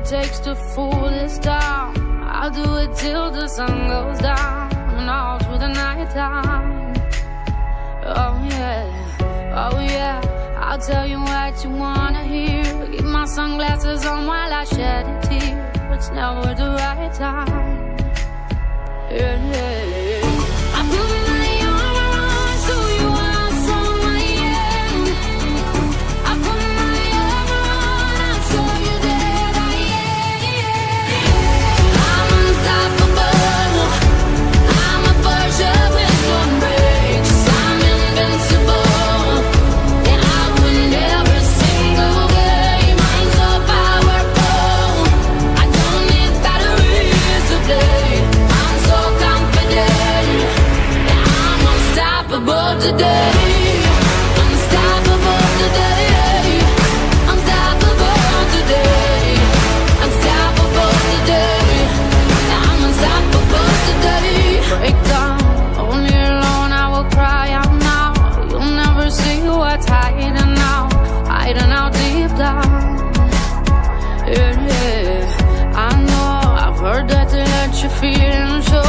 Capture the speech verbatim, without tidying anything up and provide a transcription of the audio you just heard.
takes to fool this town. I'll do it till the sun goes down and all through the night time. Oh yeah, oh yeah, I'll tell you what you wanna hear. Keep my sunglasses on while I shed a tear. It's never the right time. Yeah, yeah, yeah. I put my armor on so you are strong, I am. I put my armor on, I'll show you that I am. I'm unstoppable. I'm a Porsche with no brakes. I'm invincible. Yeah, I win every single game. I'm so powerful. I don't need batteries to play. I'm so confident. Yeah, I'm unstoppable today. Unstoppable today. Unstoppable today. Unstoppable today. Yeah, I'm unstoppable today. Break down, only alone I will cry out now. You'll never see what's hiding now, hiding out deep down. Yeah, yeah, I know, I've heard that they let you feel and show.